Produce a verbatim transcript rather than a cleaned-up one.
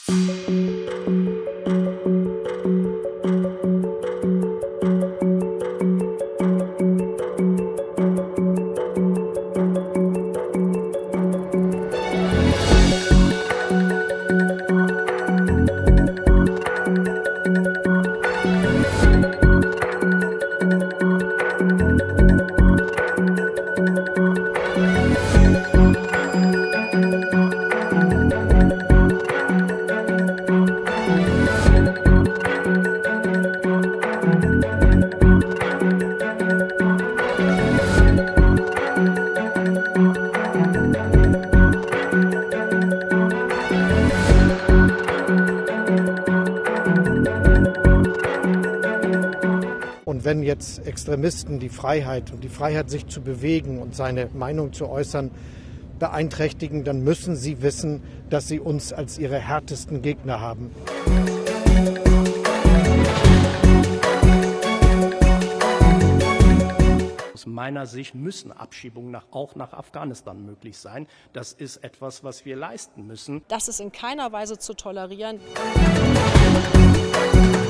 Und wenn jetzt Extremisten die Freiheit und die Freiheit, sich zu bewegen und seine Meinung zu äußern, beeinträchtigen, dann müssen sie wissen, dass sie uns als ihre härtesten Gegner haben. Aus meiner Sicht müssen Abschiebungen nach, auch nach Afghanistan möglich sein. Das ist etwas, was wir leisten müssen. Das ist in keiner Weise zu tolerieren.